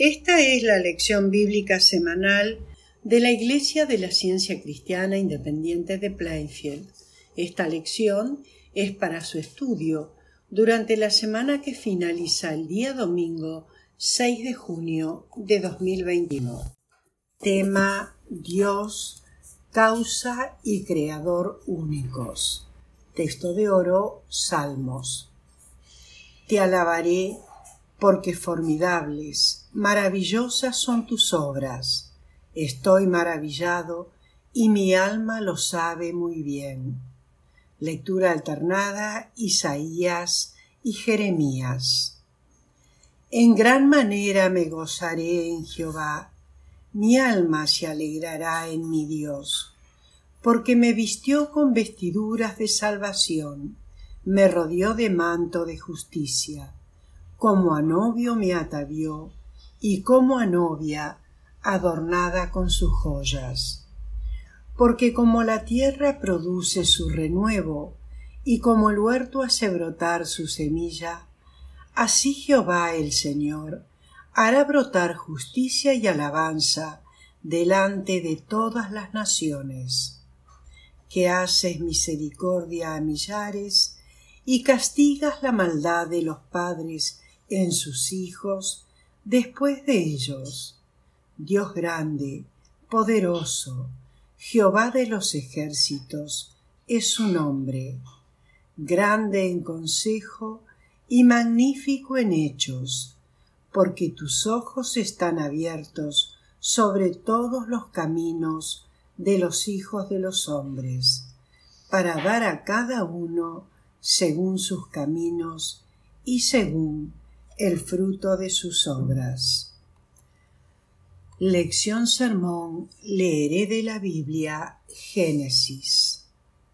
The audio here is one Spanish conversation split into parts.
Esta es la lección bíblica semanal de la Iglesia de la Ciencia Cristiana Independiente de Plainfield. Esta lección es para su estudio durante la semana que finaliza el día domingo 6 de junio de 2021. Tema: Dios, causa y creador únicos. Texto de oro, Salmos. Te alabaré porque formidables, maravillosas son tus obras. Estoy maravillado y mi alma lo sabe muy bien. Lectura alternada, Isaías y Jeremías. En gran manera me gozaré en Jehová, mi alma se alegrará en mi Dios, porque me vistió con vestiduras de salvación, me rodeó de manto de justicia. Como a novio me atavió, y como a novia adornada con sus joyas. Porque como la tierra produce su renuevo, y como el huerto hace brotar su semilla, así Jehová el Señor hará brotar justicia y alabanza delante de todas las naciones. Que haces misericordia a millares, y castigas la maldad de los padres en sus hijos después de ellos. Dios grande, poderoso, Jehová de los ejércitos es su nombre, grande en consejo y magnífico en hechos, porque tus ojos están abiertos sobre todos los caminos de los hijos de los hombres, para dar a cada uno según sus caminos y según el fruto de sus obras. Lección sermón. Leeré de la Biblia Génesis.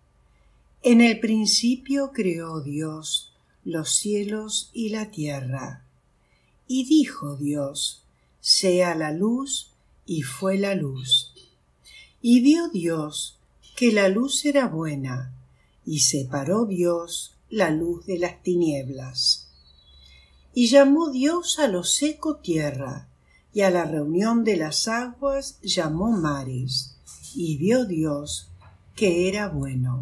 En el principio creó Dios los cielos y la tierra. Y dijo Dios: sea la luz, y fue la luz. Y vio Dios que la luz era buena, y separó Dios la luz de las tinieblas. Y llamó Dios a lo seco tierra, y a la reunión de las aguas llamó mares. Y vio Dios que era bueno.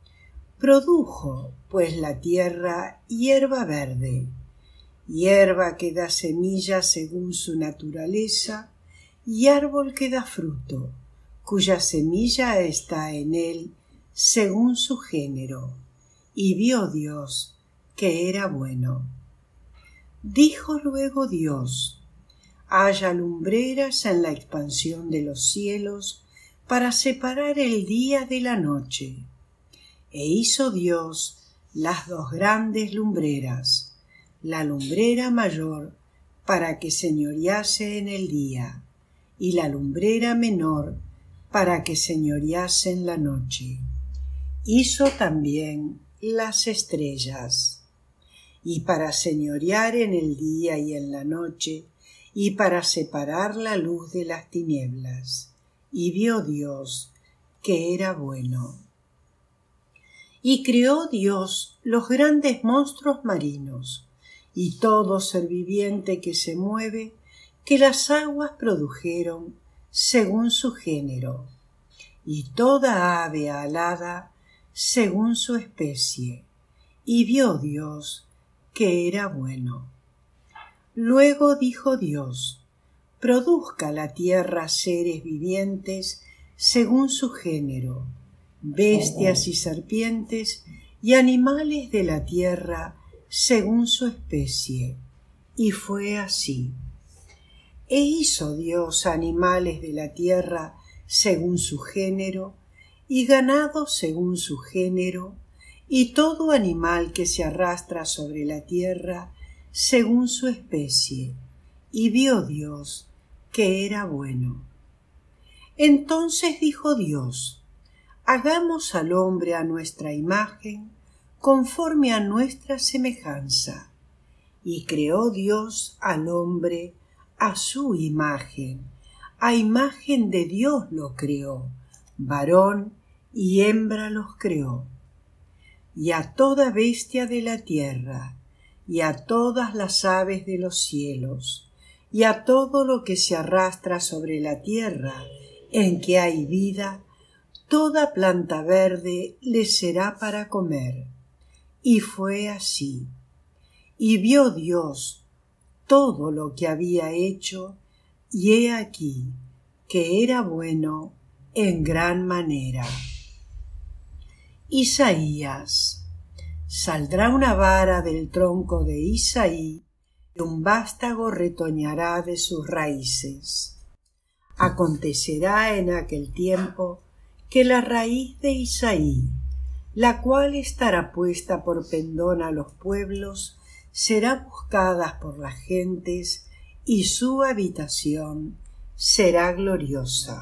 Produjo, pues, la tierra hierba verde, hierba que da semilla según su naturaleza, y árbol que da fruto, cuya semilla está en él según su género. Y vio Dios que era bueno. Dijo luego Dios: haya lumbreras en la expansión de los cielos para separar el día de la noche. E hizo Dios las dos grandes lumbreras, la lumbrera mayor para que señorease en el día, y la lumbrera menor para que señorease en la noche. Hizo también las estrellas, y para señorear en el día y en la noche, y para separar la luz de las tinieblas. Y vio Dios que era bueno. Y creó Dios los grandes monstruos marinos, y todo ser viviente que se mueve, que las aguas produjeron según su género, y toda ave alada según su especie. Y vio Dios que era bueno. Luego dijo Dios: produzca la tierra seres vivientes según su género, bestias y serpientes, y animales de la tierra según su especie. Y fue así. E hizo Dios animales de la tierra según su género, y ganado según su género, y todo animal que se arrastra sobre la tierra según su especie. Y vio Dios que era bueno. Entonces dijo Dios: hagamos al hombre a nuestra imagen, conforme a nuestra semejanza. Y creó Dios al hombre a su imagen, a imagen de Dios lo creó, varón y hembra los creó. Y a toda bestia de la tierra, y a todas las aves de los cielos, y a todo lo que se arrastra sobre la tierra en que hay vida, toda planta verde le será para comer. Y fue así. Y vio Dios todo lo que había hecho, y he aquí que era bueno en gran manera. Isaías. Saldrá una vara del tronco de Isaí, y un vástago retoñará de sus raíces. Acontecerá en aquel tiempo que la raíz de Isaí, la cual estará puesta por pendón a los pueblos, será buscada por las gentes, y su habitación será gloriosa.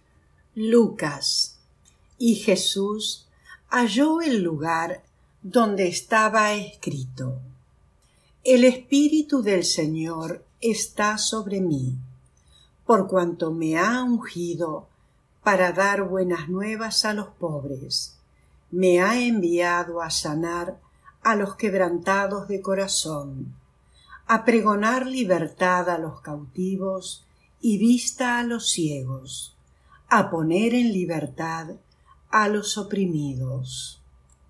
Lucas. Y Jesús halló el lugar donde estaba escrito: El Espíritu del Señor está sobre mí, por cuanto me ha ungido para dar buenas nuevas a los pobres. Me ha enviado a sanar a los quebrantados de corazón, a pregonar libertad a los cautivos y vista a los ciegos, a poner en libertad a los oprimidos.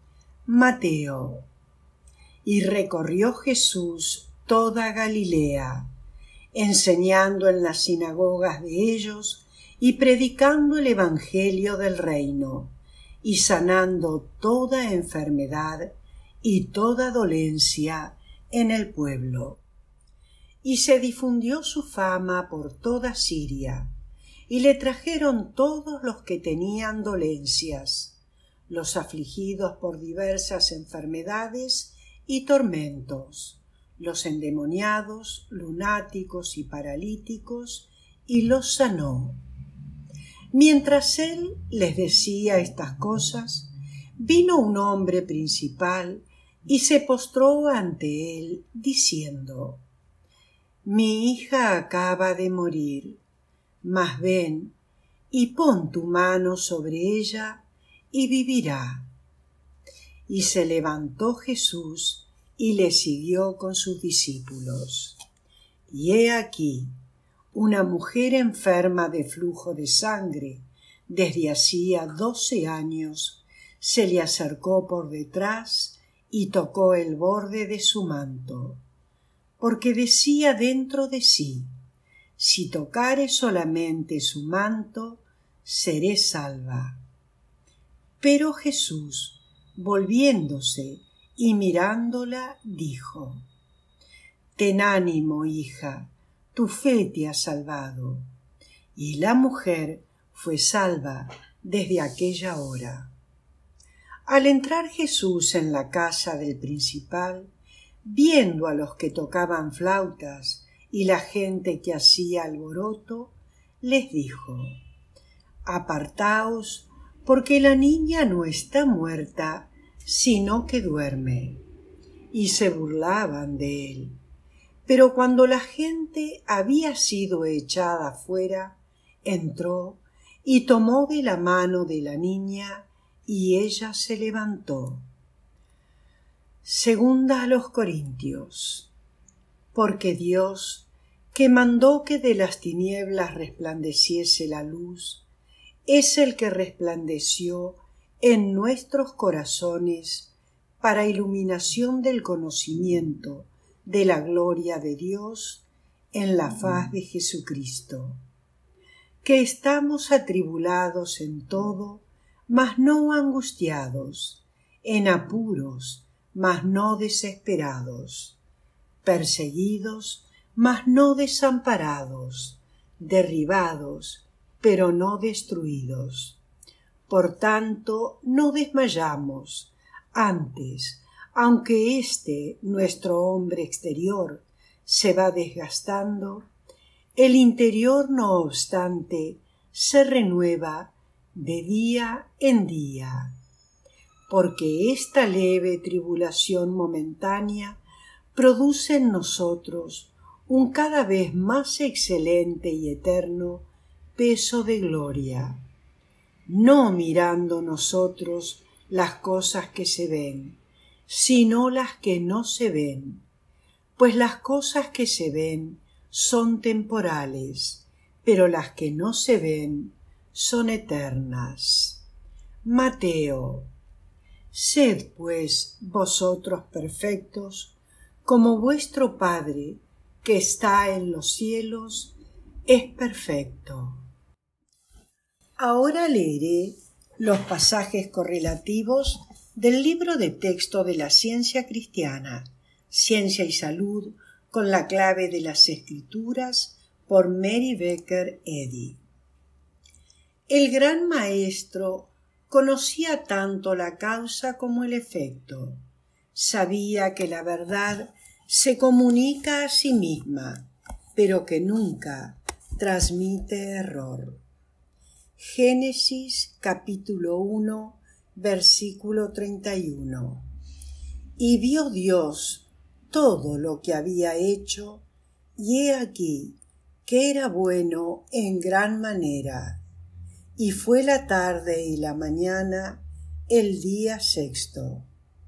Mateo. Y recorrió Jesús toda Galilea, enseñando en las sinagogas de ellos y predicando el evangelio del reino, y sanando toda enfermedad y toda dolencia en el pueblo. Y se difundió su fama por toda Siria, y le trajeron todos los que tenían dolencias, los afligidos por diversas enfermedades y tormentos, los endemoniados, lunáticos y paralíticos, y los sanó. Mientras él les decía estas cosas, vino un hombre principal y se postró ante él, diciendo: Mi hija acaba de morir, mas ven y pon tu mano sobre ella y vivirá. Y se levantó Jesús y le siguió con sus discípulos. Y he aquí, una mujer enferma de flujo de sangre desde hacía 12 años se le acercó por detrás y tocó el borde de su manto, porque decía dentro de sí: si tocare solamente su manto, seré salva. Pero Jesús, volviéndose y mirándola, dijo: Ten ánimo, hija, tu fe te ha salvado. Y la mujer fue salva desde aquella hora. Al entrar Jesús en la casa del principal, viendo a los que tocaban flautas y la gente que hacía alboroto, les dijo: Apartaos, porque la niña no está muerta, sino que duerme. Y se burlaban de él. Pero cuando la gente había sido echada fuera, entró y tomó de la mano de la niña, y ella se levantó. Segunda a los Corintios. Porque Dios, que mandó que de las tinieblas resplandeciese la luz, es el que resplandeció en nuestros corazones para iluminación del conocimiento de la gloria de Dios en la faz de Jesucristo. Que estamos atribulados en todo, mas no angustiados, en apuros, mas no desesperados, perseguidos, mas no desamparados, derribados, pero no destruidos. Por tanto, no desmayamos, antes, aunque nuestro hombre exterior, se va desgastando, el interior, no obstante, se renueva de día en día, porque esta leve tribulación momentánea produce en nosotros un cada vez más excelente y eterno peso de gloria, no mirando nosotros las cosas que se ven, sino las que no se ven, pues las cosas que se ven son temporales, pero las que no se ven son eternas. Mateo. Sed, pues, vosotros perfectos, como vuestro Padre, que está en los cielos, es perfecto. Ahora leeré los pasajes correlativos del libro de texto de la ciencia cristiana, Ciencia y Salud, con la clave de las Escrituras, por Mary Baker Eddy. El gran maestro conocía tanto la causa como el efecto. Sabía que la verdad se comunica a sí misma, pero que nunca transmite error. Génesis capítulo 1, versículo 31. Y vio Dios todo lo que había hecho, y he aquí que era bueno en gran manera. Y fue la tarde y la mañana el día sexto.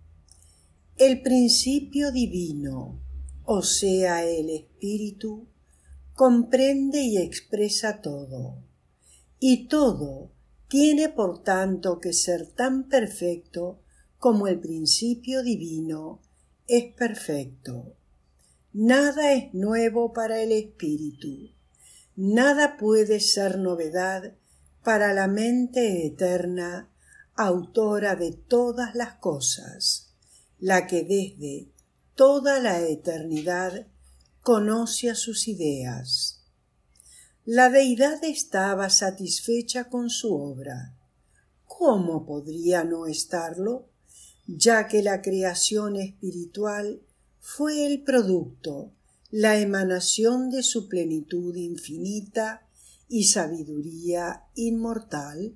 El principio divino, o sea, el Espíritu, comprende y expresa todo, y todo tiene por tanto que ser tan perfecto como el principio divino es perfecto. Nada es nuevo para el Espíritu, nada puede ser novedad para la mente eterna, autora de todas las cosas, la que desde toda la eternidad conoce a sus ideas. La deidad estaba satisfecha con su obra. ¿Cómo podría no estarlo? Ya que la creación espiritual fue el producto, la emanación de su plenitud infinita y sabiduría inmortal.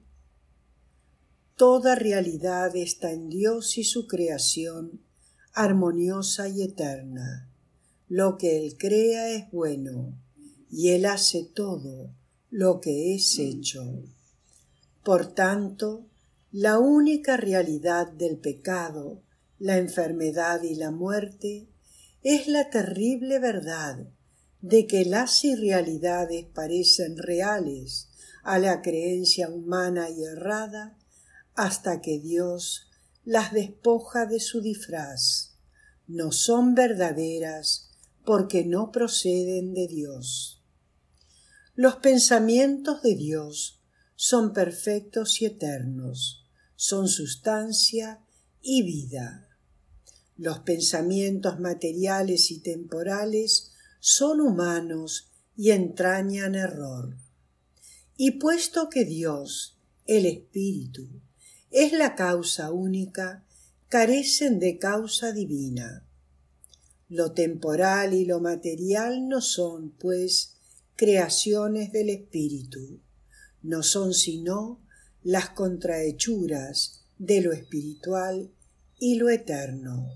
Toda realidad está en Dios y su creación, armoniosa y eterna. Lo que Él crea es bueno, y Él hace todo lo que es hecho. Por tanto, la única realidad del pecado, la enfermedad y la muerte es la terrible verdad de que las irrealidades parecen reales a la creencia humana y errada hasta que Dios las despoja de su disfraz. No son verdaderas porque no proceden de Dios. Los pensamientos de Dios son perfectos y eternos, son sustancia y vida. Los pensamientos materiales y temporales son humanos y entrañan error. Y puesto que Dios, el Espíritu, es la causa única, carecen de causa divina. Lo temporal y lo material no son, pues, creaciones del Espíritu, no son sino las contrahechuras de lo espiritual y lo eterno.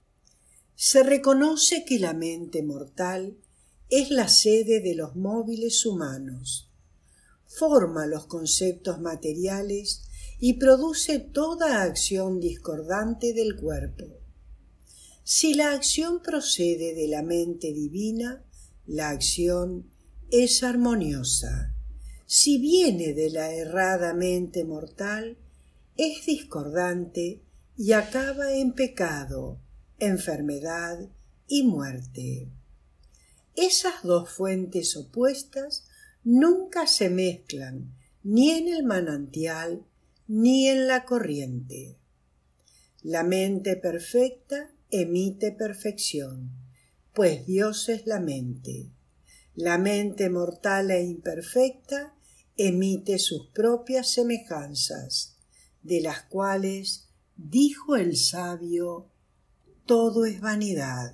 Se reconoce que la mente mortal es la sede de los móviles humanos, forma los conceptos materiales y produce toda acción discordante del cuerpo. Si la acción procede de la mente divina, la acción es armoniosa. Si viene de la errada mente mortal, es discordante y acaba en pecado, enfermedad y muerte. Esas dos fuentes opuestas nunca se mezclan ni en el manantial ni en la corriente. La mente perfecta emite perfección, pues Dios es la mente. La mente mortal e imperfecta emite sus propias semejanzas, de las cuales dijo el sabio: todo es vanidad.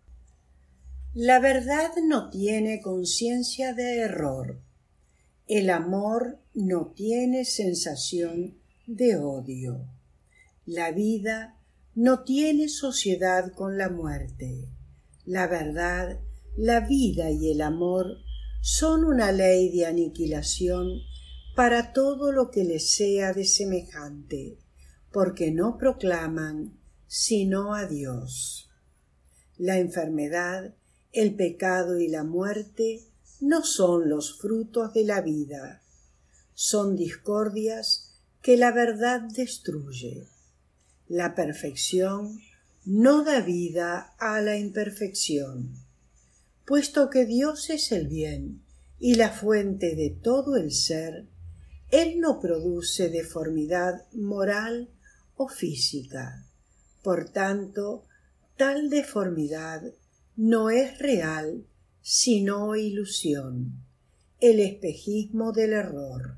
La verdad no tiene conciencia de error. El amor no tiene sensación de odio. La vida no tiene sociedad con la muerte. La verdad, la vida y el amor son una ley de aniquilación para todo lo que les sea de semejante, porque no proclaman sino a Dios. La enfermedad El pecado y la muerte no son los frutos de la vida, son discordias que la verdad destruye. La perfección no da vida a la imperfección. Puesto que Dios es el bien y la fuente de todo el ser, Él no produce deformidad moral o física. Por tanto, tal deformidad no es real, sino ilusión, el espejismo del error.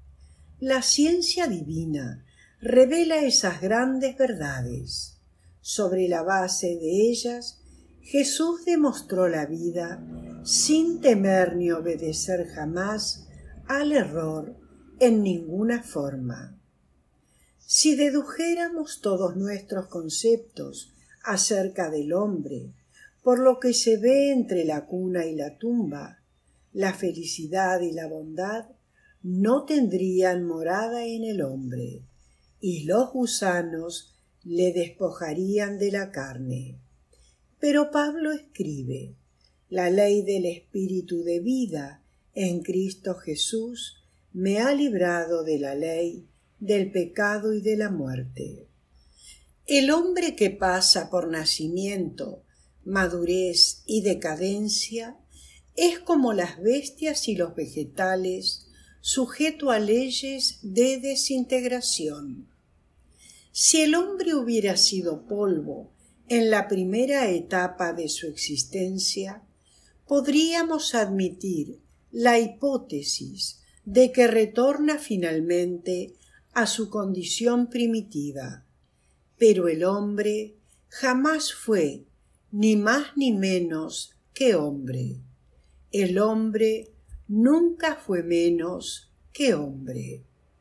La ciencia divina revela esas grandes verdades. Sobre la base de ellas, Jesús demostró la vida sin temer ni obedecer jamás al error en ninguna forma. Si dedujéramos todos nuestros conceptos acerca del hombre por lo que se ve entre la cuna y la tumba, la felicidad y la bondad no tendrían morada en el hombre, y los gusanos le despojarían de la carne. Pero Pablo escribe: la ley del Espíritu de vida en Cristo Jesús me ha librado de la ley, del pecado y de la muerte. El hombre que pasa por nacimiento, madurez y decadencia es como las bestias y los vegetales, sujeto a leyes de desintegración. Si el hombre hubiera sido polvo en la primera etapa de su existencia, podríamos admitir la hipótesis de que retorna finalmente a su condición primitiva. Pero el hombre jamás fue ni más ni menos que hombre. El hombre nunca fue menos que hombre.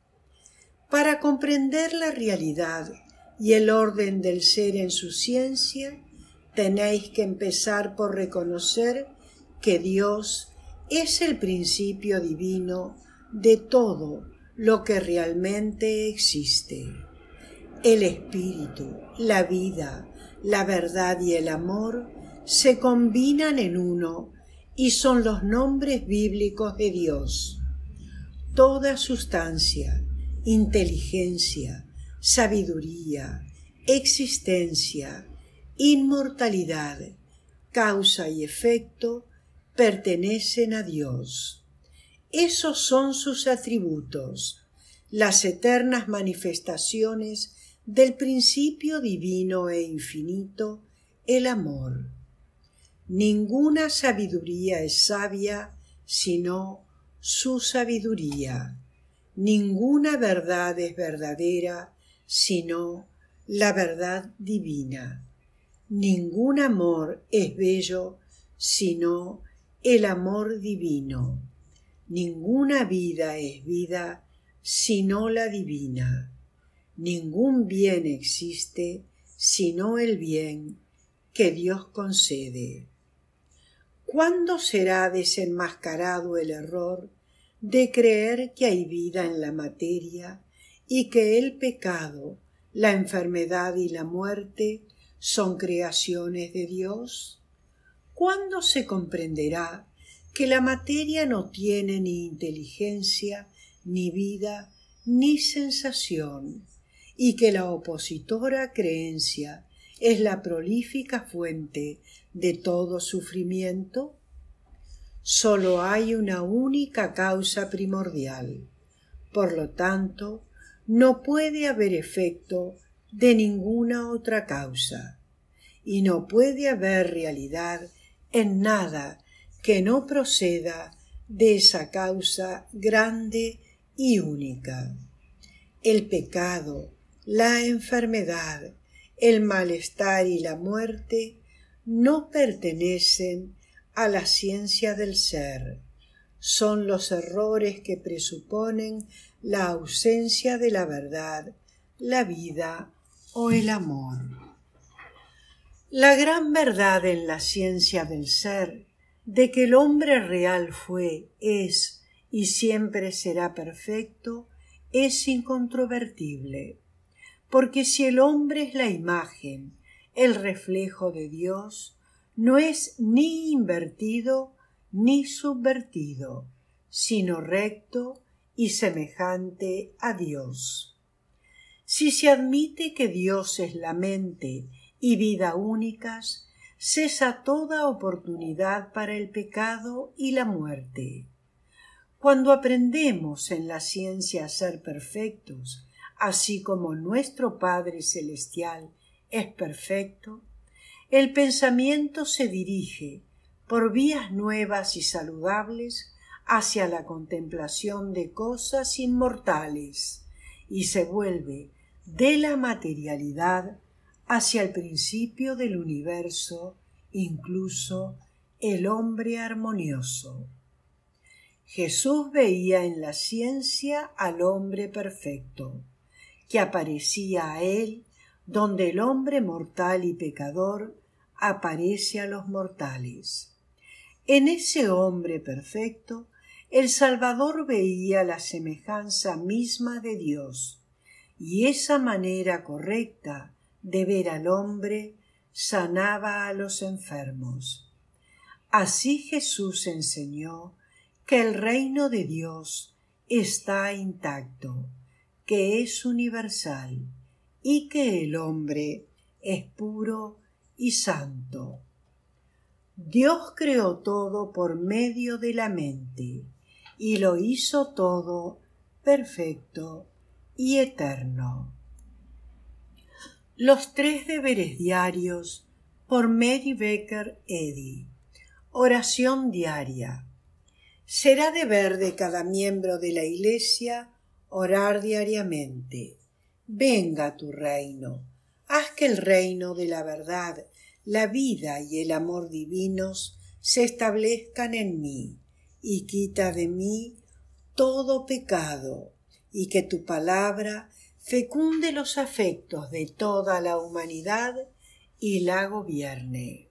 Para comprender la realidad y el orden del ser en su ciencia, tenéis que empezar por reconocer que Dios es el principio divino de todo lo que realmente existe. El espíritu, la vida, la verdad y el amor se combinan en uno y son los nombres bíblicos de Dios. Toda sustancia, inteligencia, sabiduría, existencia, inmortalidad, causa y efecto pertenecen a Dios. Esos son sus atributos, las eternas manifestaciones del principio divino e infinito, el amor. Ninguna sabiduría es sabia sino su sabiduría. Ninguna verdad es verdadera sino la verdad divina. Ningún amor es bello sino el amor divino. Ninguna vida es vida sino la divina. Ningún bien existe sino el bien que Dios concede. ¿Cuándo será desenmascarado el error de creer que hay vida en la materia y que el pecado, la enfermedad y la muerte son creaciones de Dios? ¿Cuándo se comprenderá que la materia no tiene ni inteligencia, ni vida, ni sensación, y que la opositora creencia es la prolífica fuente de todo sufrimiento? Solo hay una única causa primordial. Por lo tanto, no puede haber efecto de ninguna otra causa, y no puede haber realidad en nada que no proceda de esa causa grande y única. El pecado, la enfermedad, el malestar y la muerte no pertenecen a la ciencia del ser. Son los errores que presuponen la ausencia de la verdad, la vida o el amor. La gran verdad en la ciencia del ser, de que el hombre real fue, es y siempre será perfecto, es incontrovertible. Porque si el hombre es la imagen, el reflejo de Dios, no es ni invertido ni subvertido, sino recto y semejante a Dios. Si se admite que Dios es la mente y vida únicas, cesa toda oportunidad para el pecado y la muerte. Cuando aprendemos en la ciencia a ser perfectos, así como nuestro Padre Celestial es perfecto, el pensamiento se dirige por vías nuevas y saludables hacia la contemplación de cosas inmortales y se vuelve de la materialidad hacia el principio del universo, incluso el hombre armonioso. Jesús veía en la ciencia al hombre perfecto, que aparecía a él donde el hombre mortal y pecador aparece a los mortales. En ese hombre perfecto, el Salvador veía la semejanza misma de Dios, y esa manera correcta de ver al hombre sanaba a los enfermos. Así Jesús enseñó que el reino de Dios está intacto, que es universal y que el hombre es puro y santo. Dios creó todo por medio de la mente y lo hizo todo perfecto y eterno. Los 3 deberes diarios por Mary Baker Eddy. Oración diaria. Será deber de cada miembro de la Iglesia orar diariamente. Venga tu reino. Haz que el reino de la verdad, la vida y el amor divinos se establezcan en mí, y quita de mí todo pecado, y que tu palabra fecunde los afectos de toda la humanidad y la gobierne.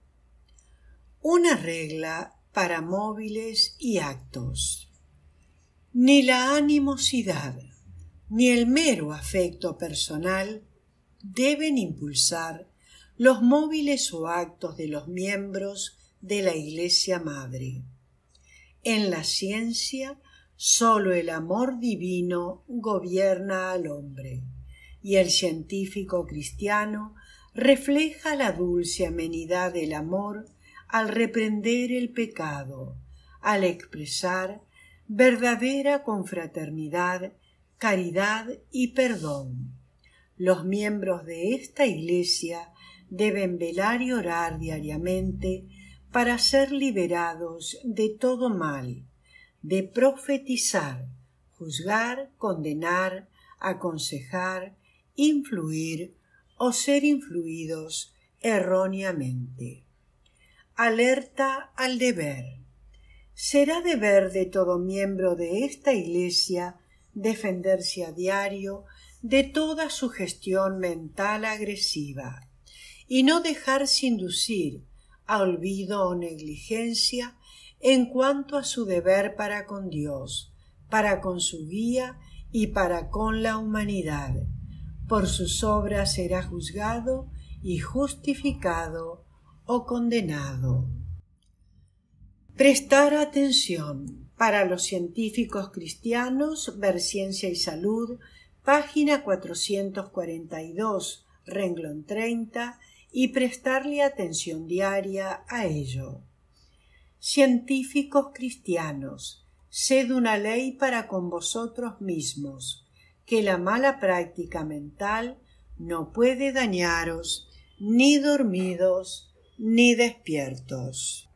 Una regla para móviles y actos. Ni la animosidad ni el mero afecto personal deben impulsar los móviles o actos de los miembros de la Iglesia Madre. En la ciencia, sólo el amor divino gobierna al hombre, y el científico cristiano refleja la dulce amenidad del amor al reprender el pecado, al expresar verdadera confraternidad, caridad y perdón. Los miembros de esta Iglesia deben velar y orar diariamente para ser liberados de todo mal, de profetizar, juzgar, condenar, aconsejar, influir o ser influidos erróneamente. Alerta al deber. Será deber de todo miembro de esta Iglesia defenderse a diario de toda sugestión mental agresiva y no dejarse inducir a olvido o negligencia en cuanto a su deber para con Dios, para con su guía y para con la humanidad. Por sus obras será juzgado y justificado o condenado. Prestar atención. Para los científicos cristianos, ver Ciencia y Salud, página 442, renglón 30, y prestarle atención diaria a ello. Científicos cristianos, sed una ley para con vosotros mismos, que la mala práctica mental no puede dañaros, ni dormidos, ni despiertos.